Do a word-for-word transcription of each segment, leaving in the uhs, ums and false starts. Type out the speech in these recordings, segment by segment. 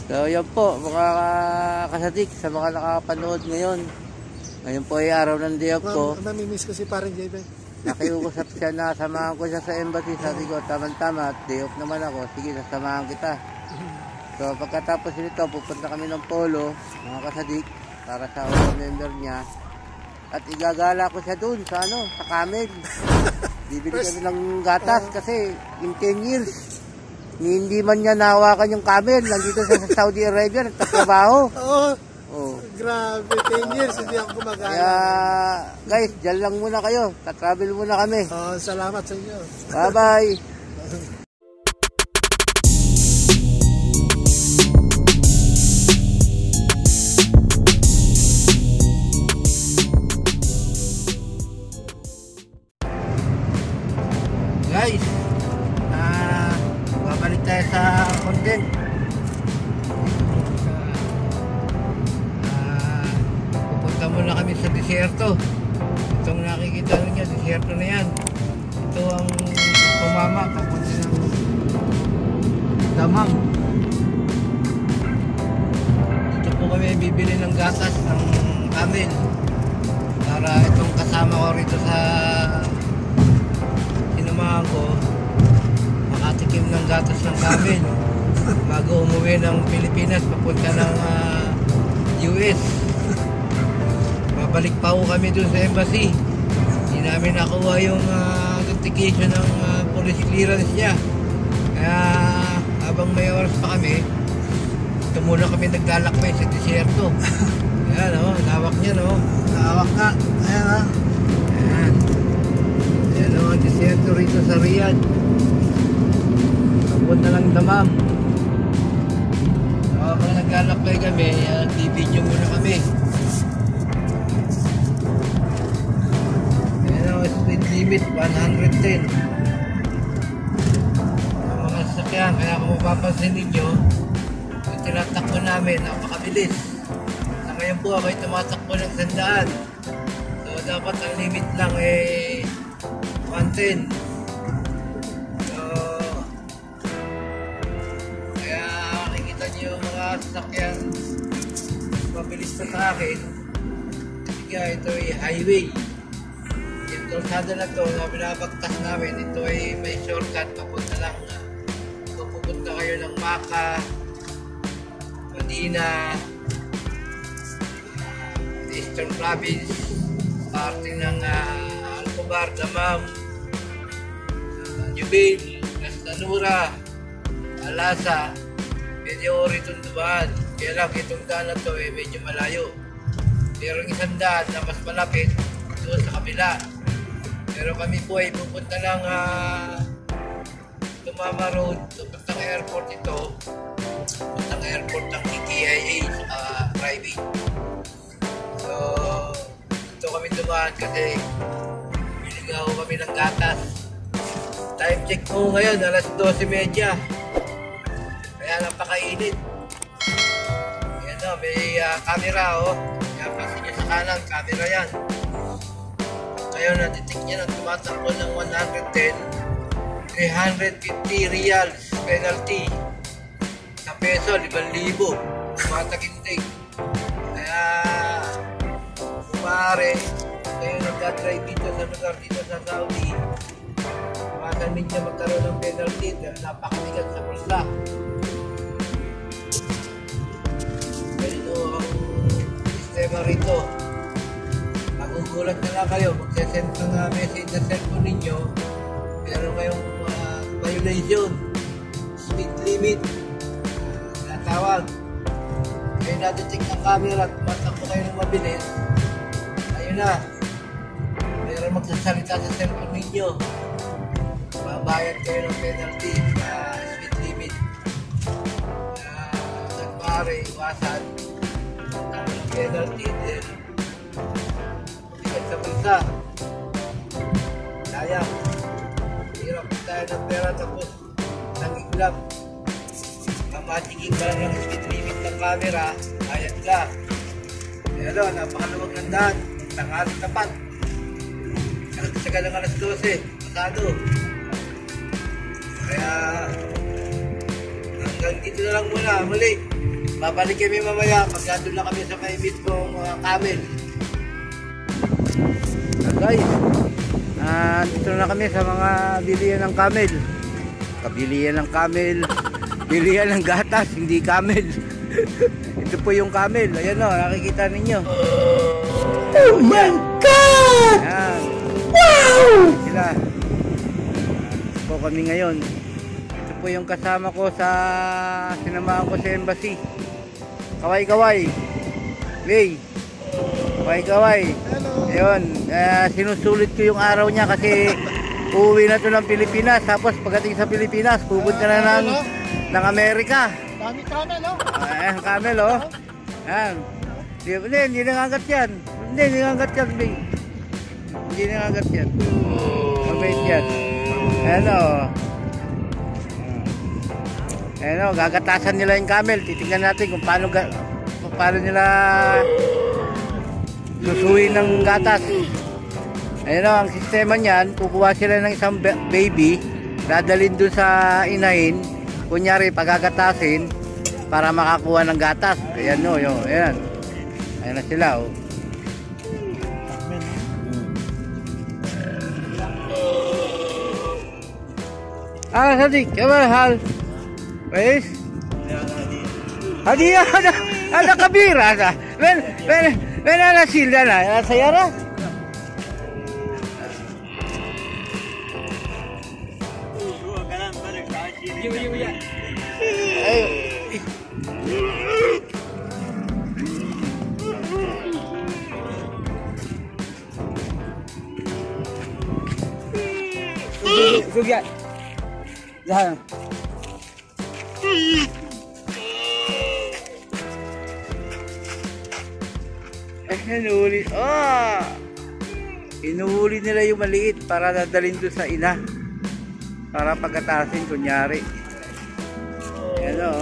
So yan po mga kasadik sa mga nakapanood ngayon. Ngayon po ay araw ng day off ko. Namimiss ko si Parang J B. Nakiusap siya na samahan ko siya sa embassy. Sabi ko tama-tama at day off naman ako. Sige, sasamahan kita. So pagkatapos nito pupunta kami ng Polo mga kasadik para sa all member niya. At igagala ko siya dun sa ano, sa Camel. Bibili kami ng gatas kasi in ten years hindi man niya nahawakan yung Camel. Nandito sa Saudi Arabia nagtatrabaho. Oo. Oh. Grabe, ten years hindi ako gumagana. Kaya guys, dyan lang muna kayo. Tatravel muna kami. Oh, salamat sa inyo. Bye-bye. Guys, uh, babalik tayo sa content. Muna kami sa disyerto. Itong nakikita niyo, disyerto na yan. Ito ang pumama papunta ng Damam. Dito po kami bibili ng gatas ng Camel para itong kasama ko rito sa sinamahan ko makatikim ng gatas ng Camel bago umuwi ng Pilipinas papunta ng uh, U S. Balik pa ho kami dun sa embassy. Hindi namin nakuha yung uh, notification ng uh, police clearance niya. Kaya habang may oras pa kami, ito muna kami naglalakbay sa disyerto. Ayan o, oh, lawak niya no. Lawak nga. Ayan ha. Ayan. Ayan o, ang disyerto rito sa Riyadh. Papunta lang Damam. So, habang naglalakbay kami, uh, i-video muna kami. Speed limit one hundred ten ang mga sasakyan. Kaya kung mapapansin ninyo yung tinatakbo namin napakabilis. Sa ngayon po ako ay tumatakbo ng sandaan, so dapat ang limit lang eh one ten. So kaya makikita nyo yung mga sasakyan mabilis na sa akin. Kaya ito ay highway. Yung kalsada na to na binabagtas namin, ito ay may shortcut papunta lang. Kung pupunta kayo ng Makkah, Medina, Eastern Province, parte ng uh, Al-Khobar, Damam, uh, Jubail, Castanura, Alasa, medyo ori itong dumaan. Kaya lang itong daan na to ay eh, medyo malayo. Pero isang daan na mas malapit doon sa kabila. Pero kami po ay pupunta ng uh, Tumama Road, pupuntang airport ito, pupuntang airport ng K I A sa uh, private. So, ito kami dumaan kasi biligaw kami ng gatas. Time check po ngayon, alas dose thirty. Kaya napakainit. Ayan o, may uh, camera o. Kaya pasin nyo sa kanan, camera yan. Ngayon, na-detect niya ng tumatakbo ng one hundred ten, three hundred fifty reals penalty. Sa peso, limang libo. Tumatagintig. Kaya, kung maaari, kayo nagdadrive dito sa lugar dito sa Saudi, tumasan ninyo magkaroon ng penalty dahil napakabigat sa pulsa. Ganito ang sistema rito. Magugulat na lang kayo, magsasend ng uh, message na cellphone ninyo, meron kayong uh, violation, speed limit, uh, natawag. Kayo na-detect ng camera at matakbo kayo ng mabilis, ayun na, meron magsasalita sa cellphone ninyo, babayad kayo ng penalty sa uh, speed limit. Uh, nagpare, iwasan, uh, penalty din. Sa bulsa sayang, hirap tayo ng pera tapos nangiglap. Mamatiging ka lang ng speed limit ng camera, ayat ka. Kaya ano, napakaluwag ng daan, tanghali tapat. Nagsagal ng alas dose, pasado. Kaya hanggang dito na lang muna. Muli, babalik kami mamaya pag nandun na kami sa may mismong uh, camel. So guys, uh, dito na kami sa mga bilihan ng camel. Kabilihan ng camel, bilihan ng gatas, hindi camel. Ito po yung camel. Ayan o, nakikita ninyo. Oh my God! Ayan. Wow! Sila. Ito po kami ngayon. Ito po yung kasama ko sa sinamahan ko sa embassy. Kaway-kaway. Lay. Kaway-kaway. Ayun. Uh, sinusulit ko yung araw niya kasi uuwi na to ng Pilipinas. Tapos pagdating sa Pilipinas, pupunta na ng, ng Amerika. Dami camel, no? Ayan, camel, oh. Ayan. Hindi, hindi, hindi nangangat yan. Hindi, hindi nangangat yan, Bing. Hindi nangangat yan. Mabait yan. Ayan, oh. Ayan, oh. Gagatasan nila yung camel. Titingnan natin kung paano, kung paano nila susuin ng gatas. Ayan, oh. Ang sistema niyan, kukuha sila ng isang baby, dadalhin dun sa inahin. Kunyari, pagagatasin para makakuha ng gatas. Ayan o, yun, ayan. Ayan na sila, o. Ah, Sadik, kabar hal? Wais? Hadiah, ada, ada kabira, ada. Ben, ben, ben, ada silda na, sayara? Ayo. Sugiat. Jangan. Eh, inuuli. Ah! Inuuli nila yung maliit para dadalhin doon sa ina. Para pagkatasin, kunyari. Ayan o.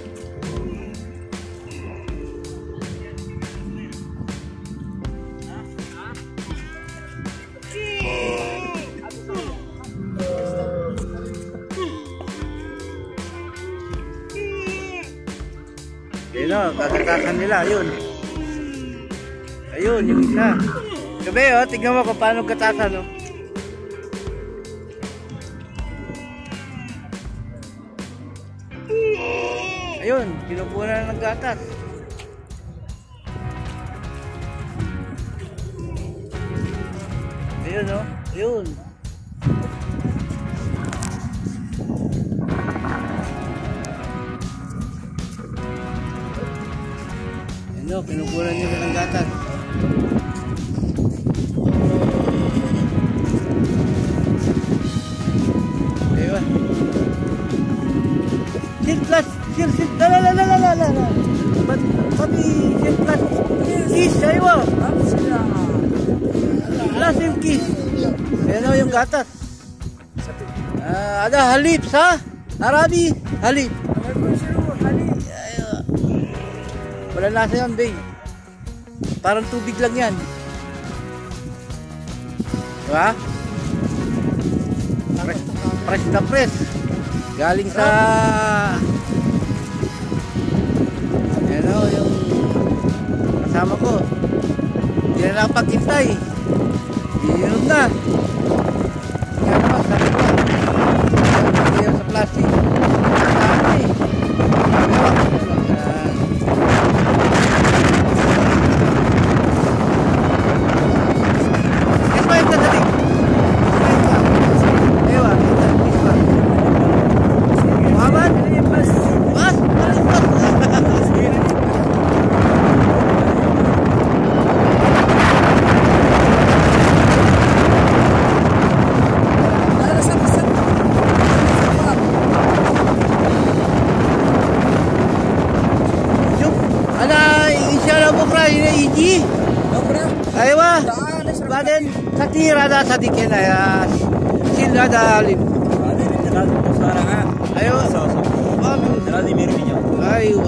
Ayan o, gagatasan nila. Ayun. Ayun, yung isa. Sabi o, tignan mo kung paano gatasan o. Ayun, kinukuha na ng gatas. Ayun o, oh. Ayun. Ayun o, oh, kinukuha nila ng gatas. Ayun. Sit plus. Sir, sir, la la la la la la la. But kami sir plus kiss, aywa. Plus yung kiss. Ayan o yung gatas. Uh, ada halib sa Arabi, halib. Wala lasa yun, bay. Parang tubig lang yan. Diba? Fresh, fresh na fresh. Galing sa ayan o, yung kasama ko. Hindi na nakapagkintay. Iinom na. Yan naman, sabi ko. Yan sa plastic. Dami. Kismahin ka dali. Kismahin ka. Ewa, kismahin. Muhammad? Mas? Mas? Mas? Aywa, baden katira da sadikin ya sila da lim. Aywa, aywa.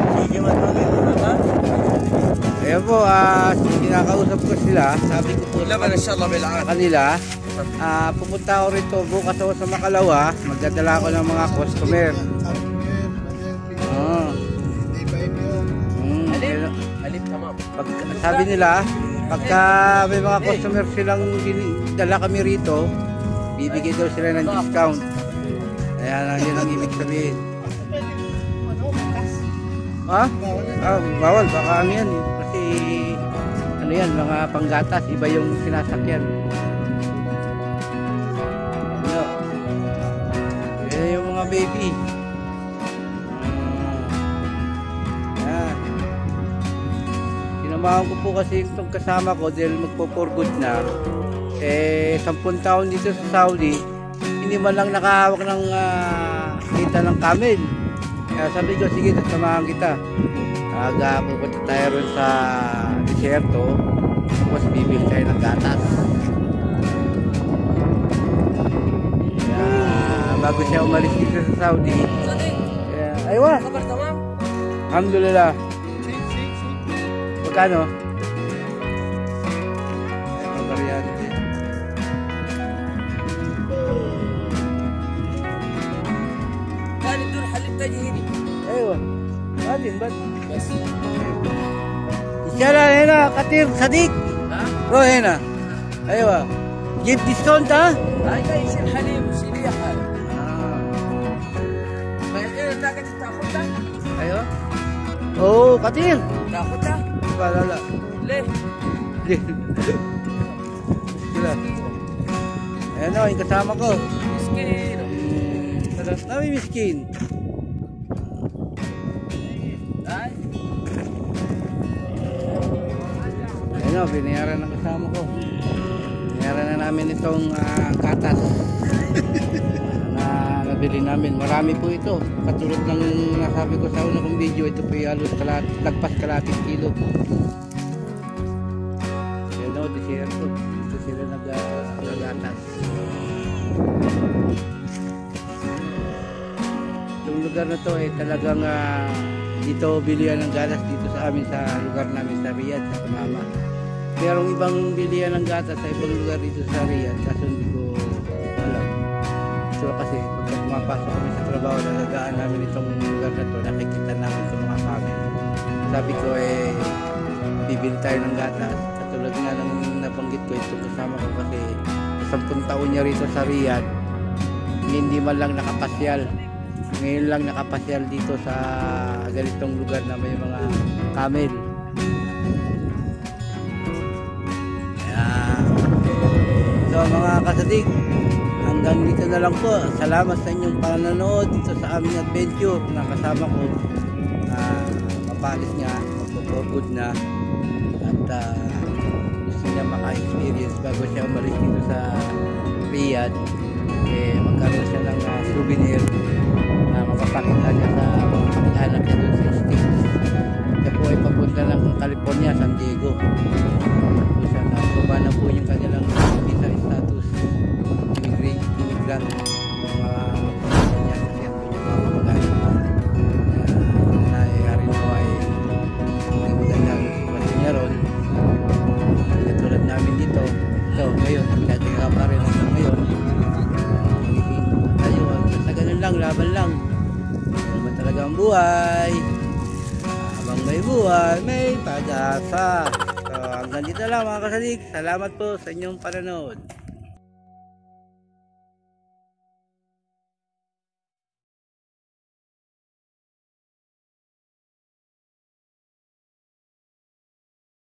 Ayun po, uh, kinakausap ko sila. Sabi ko po sa kanila, uh, pupunta ako rito bukas ako sa Makalawa. Magdadala ako ng mga customer. Pag, sabi nila, pagka may mga customer silang din- dala kami rito, bibigay daw sila ng discount. Kaya lang yun ang ibig sabihin. Ha? Ah, bawal. Baka ano yan eh. Kasi ano yan, mga panggatas. Iba yung sinasakyan. Ano? Yan yung mga baby. Yan. Sinamahan ko po kasi itong kasama ko dahil magpo-for good na. Eh, sampung taon dito sa Saudi, hindi man lang nakahawak ng uh, kita ng camel. Kaya sabi ko, sige, sasamahan kita. Aga, pupunta tayo rin sa desierto. Tapos bibili tayo ng gatas. Kaya, bago siya umalis dito sa Saudi. Kaya, aywa. Alhamdulillah. Magkano? Ay, pagkaryante. كان دول حل التجهيزي ايوه بعدين بس بس ان شاء الله هنا كثير صديق ها روح هنا ايوه جيب ديسكونت ها هاي يصير حليب ويصير لي حال بعدين تاخذ تاخذها ايوه اوه كثير تاخذها لا لا لا ليه ليه Sila. Ayan o, yung kasama ko. مسكين Nami miskin. هاي Ayan o, binayaran ng kasama ko. Binayaran na namin itong uh, gatas na nabili namin. Marami po ito. Katulad ng nasabi ko sa una kong video, ito po yung halos kalat, lagpas kalating kilo. Ayan o, desierto. Dito sila nag-gatas. Itong lugar na to eh talagang uh, dito bilihan ng gatas dito sa amin sa lugar namin sa Riyadh, sa Tumama. Merong ibang bilihan ng gatas sa ibang lugar dito sa Riyadh kaso hindi ko alam. So kasi pagka pumapasok kami sa trabaho, nalagaan namin itong lugar na to, nakikita namin itong mga family. Sabi ko eh bibili tayo ng gatas. Katulad nga lang nabanggit ko itong kasama ko kasi sampung taon niya rito sa Riyadh, hindi man lang nakapasyal. Ngayon lang nakapasyal dito sa ganitong lugar na may mga camel. Ayan. So mga kasadik, hanggang dito na lang po. Salamat sa inyong panonood dito sa aming adventure na kasama ko. Uh, mapalis nga, magpo-good na. At uh, gusto niya maka-experience bago siya umalis dito sa Riyadh. Eh, magkaroon siya ng uh, souvenir na mapapakita niya sa mga kamag-anak niya doon sa States. Siya po ay papunta ng California, San Diego. So siya nakuha na po yung kanilang visa status, immigrant, immigrant, mga pagkakas niya, kasi yan po yung mga kamag-anak. Na nangyayari po ay ang magandang sitwasyon niya ron. Katulad namin dito, ito ngayon, kaya pa rin hanggang ngayon. Lang, laban lang. Ano ba talaga ang buhay? Habang may buhay, may pag-asa. So, hanggang dito lang mga kasadik. Salamat po sa inyong panonood.